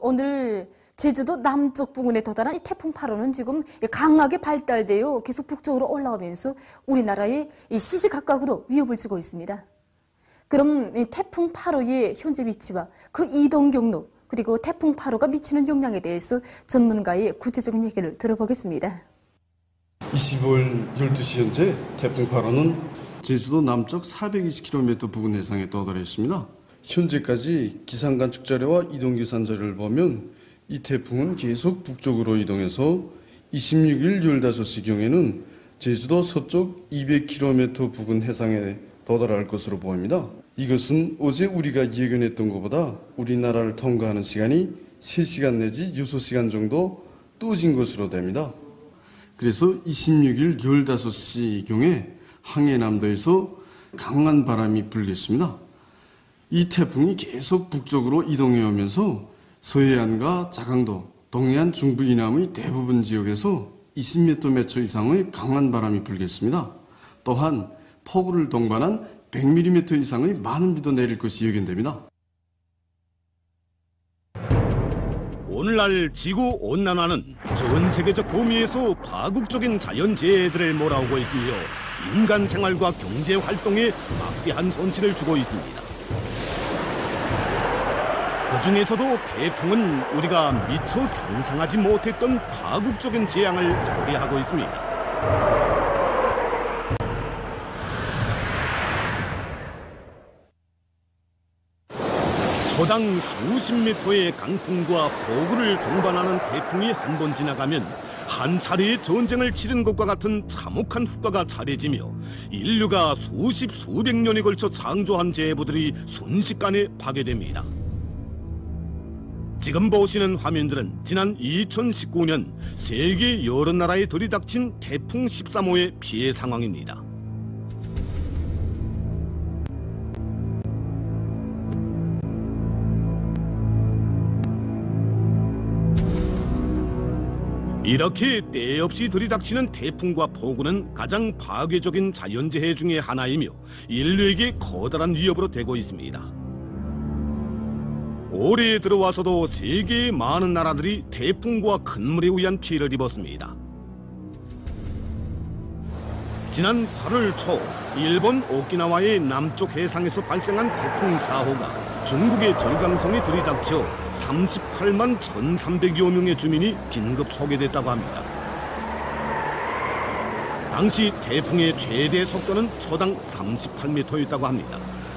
오늘 제주도 남쪽 부근에 도달한 이 태풍 8호는 지금 강하게 발달되어 계속 북쪽으로 올라오면서 우리나라에 시시각각으로 위협을 주고 있습니다. 그럼 이 태풍 8호의 현재 위치와 그 이동 경로 그리고 태풍 8호가 미치는 영향에 대해서 전문가의 구체적인 얘기를 들어보겠습니다. 25일 12시 현재 태풍 8호는 제주도 남쪽 420km 부근 해상에 도달했습니다. 현재까지 기상관측 자료와 이동기산 자료를 보면 이 태풍은 계속 북쪽으로 이동해서 26일 15시경에는 제주도 서쪽 200km 부근 해상에 도달할 것으로 보입니다. 이것은 어제 우리가 예견했던 것보다 우리나라를 통과하는 시간이 3시간 내지 6시간 정도 떠진 것으로 됩니다. 그래서 26일 15시경에 항해남도에서 강한 바람이 불겠습니다. 이 태풍이 계속 북쪽으로 이동해 오면서 서해안과 자강도, 동해안 중부 이남의 대부분 지역에서 20m/m 이상의 강한 바람이 불겠습니다. 또한 폭우를 동반한 100mm 이상의 많은 비도 내릴 것이 예견됩니다. 오늘날 지구온난화는 전 세계적 범위에서 파국적인 자연재해들을 몰아오고 있으며 인간 생활과 경제 활동에 막대한 손실을 주고 있습니다. 그 중에서도 태풍은 우리가 미처 상상하지 못했던 파국적인 재앙을 초래하고 있습니다. 초당 수십 미터의 강풍과 폭우를 동반하는 태풍이 한 번 지나가면 한 차례의 전쟁을 치른 것과 같은 참혹한 후과가 차례지며 인류가 수백 년에 걸쳐 창조한 제부들이 순식간에 파괴됩니다. 지금 보시는 화면들은 지난 2019년 세계 여러 나라에 들이닥친 태풍 13호의 피해 상황입니다. 이렇게 때 없이 들이닥치는 태풍과 폭우는 가장 파괴적인 자연재해 중의 하나이며 인류에게 커다란 위협으로 되고 있습니다. 올해 들어와서도 세계의 많은 나라들이 태풍과 큰 물에 의한 피해를 입었습니다. 지난 8월 초 일본 오키나와의 남쪽 해상에서 발생한 태풍 4호가 중국의 절강성에 들이닥쳐 38만 1,300여 명의 주민이 긴급 소개됐다고 합니다. 당시 태풍의 최대 속도는 초당 38m였다고 합니다.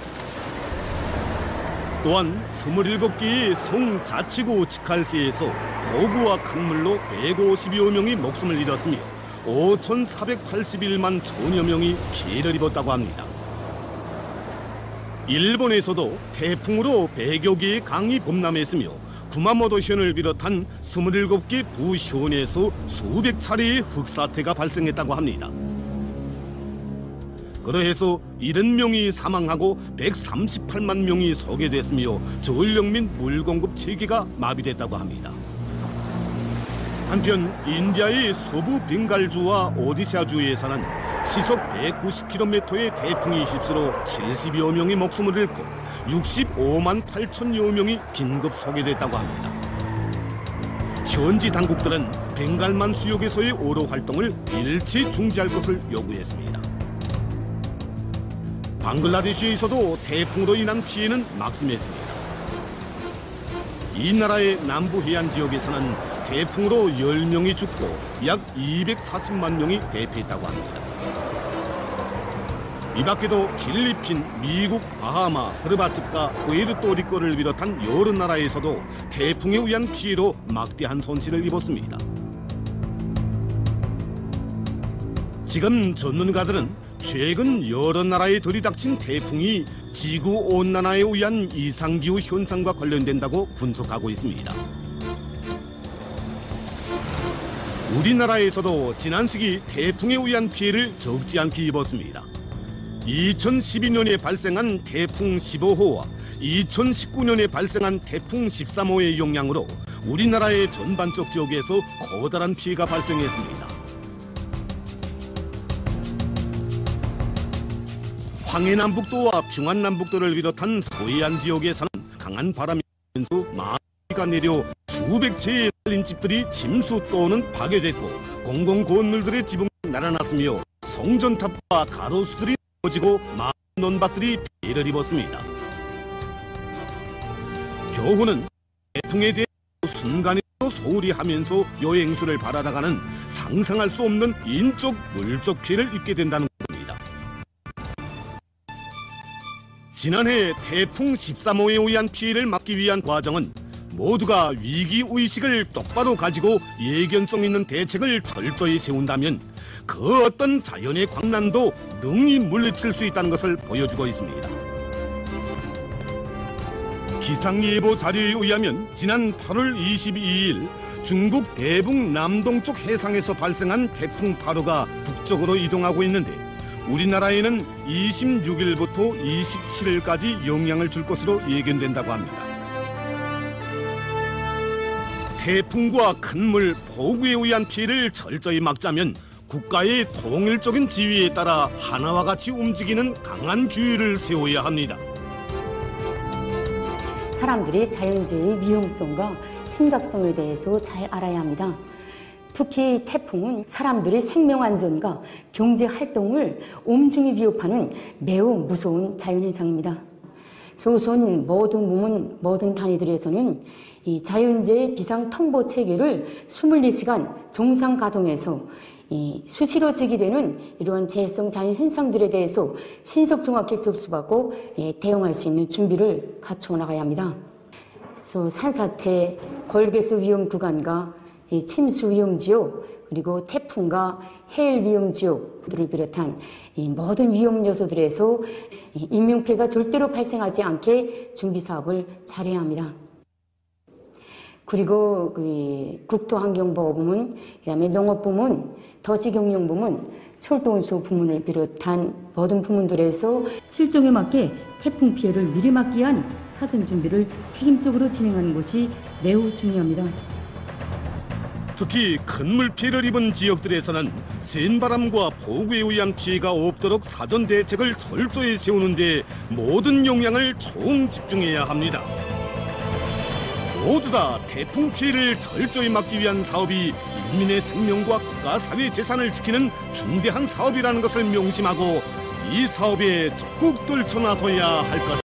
또한 27개의 성자치구 직할시에서 폭우와 큰 물로 150여 명이 목숨을 잃었으며 5,481만 1,000여 명이 피해를 입었다고 합니다. 일본에서도 태풍으로 100여 개의 강이 범람했으며 구마모토 현을 비롯한 27개 부현에서 수백 차례의 흑사태가 발생했다고 합니다. 그러해서 70명이 사망하고 138만 명이 소개됐으며 전력 및 물 공급 체계가 마비됐다고 합니다. 한편 인디아의 서부 벵갈주와 오디샤주에서는 시속 190km의 태풍이 휩쓸어 70여 명이 목숨을 잃고 65만 8천여 명이 긴급 소개됐다고 합니다. 현지 당국들은 벵갈만 수역에서의 오로 활동을 일체 중지할 것을 요구했습니다. 방글라데시에서도 태풍으로 인한 피해는 막심했습니다. 이 나라의 남부 해안 지역에서는 태풍으로 10명이 죽고 약 240만 명이 대피했다고 합니다. 이 밖에도 필리핀, 미국, 바하마, 그르바트카, 푸에르토리코를 비롯한 여러 나라에서도 태풍에 의한 피해로 막대한 손실을 입었습니다. 지금 전문가들은 최근 여러 나라에 들이닥친 태풍이 지구온난화에 의한 이상기후 현상과 관련된다고 분석하고 있습니다. 우리나라에서도 지난 시기 태풍에 의한 피해를 적지 않게 입었습니다. 2012년에 발생한 태풍 15호와 2019년에 발생한 태풍 13호의 영향으로 우리나라의 전반적 지역에서 커다란 피해가 발생했습니다. 황해남북도와 평안남북도를 비롯한 서해안 지역에서는 강한 바람이 불면서 많은 비가 내려 수백 채의 살림집들이 짐수 또는 파괴됐고 공공 건물들의 지붕이 날아났으며 성전탑과 가로수들이 무너지고 많은 논밭들이 피해를 입었습니다. 교훈은 태풍에 대해 순간에도 소홀히 하면서 여행수를 바라다가는 상상할 수 없는 인적, 물적 피해를 입게 된다는 겁니다. 지난해 태풍 13호에 의한 피해를 막기 위한 과정은 모두가 위기의식을 똑바로 가지고 예견성 있는 대책을 철저히 세운다면 그 어떤 자연의 광란도 능히 물리칠 수 있다는 것을 보여주고 있습니다. 기상예보 자료에 의하면 지난 8월 22일 중국 대북 남동쪽 해상에서 발생한 태풍 8호가 북쪽으로 이동하고 있는데 우리나라에는 26일부터 27일까지 영향을 줄 것으로 예견된다고 합니다. 태풍과 큰물, 폭우에 의한 피해를 철저히 막자면 국가의 통일적인 지위에 따라 하나와 같이 움직이는 강한 규율을 세워야 합니다. 사람들이 자연재해의 위험성과 심각성에 대해서 잘 알아야 합니다. 특히 태풍은 사람들의 생명안전과 경제활동을 엄중히 위협하는 매우 무서운 자연현상입니다. 우선 모든 단위들에서는 이 자연재해 비상통보 체계를 24시간 정상 가동해서 수시로 제기되는 이러한 재해성 자연현상들에 대해서 신속 정확히 접수받고 대응할 수 있는 준비를 갖추어 나가야 합니다. 산사태, 걸개수 위험 구간과 침수 위험 지역, 그리고 태풍과 해일 위험 지역들을 비롯한 모든 위험 요소들에서 인명피해가 절대로 발생하지 않게 준비 사업을 잘해야 합니다. 그리고 국토환경보호부문, 그다음에 농업부문, 도시경영부문, 철도운수 부문을 비롯한 모든 부문들에서 실정에 맞게 태풍 피해를 미리 막기 위한 사전 준비를 책임적으로 진행하는 것이 매우 중요합니다. 특히 큰 물 피해를 입은 지역들에서는 센 바람과 폭우에 의한 피해가 없도록 사전 대책을 철저히 세우는 데 모든 역량을 총 집중해야 합니다. 모두 다 태풍 피해를 철저히 막기 위한 사업이 인민의 생명과 국가 사회 재산을 지키는 중대한 사업이라는 것을 명심하고 이 사업에 적극 떨쳐나서야 할 것.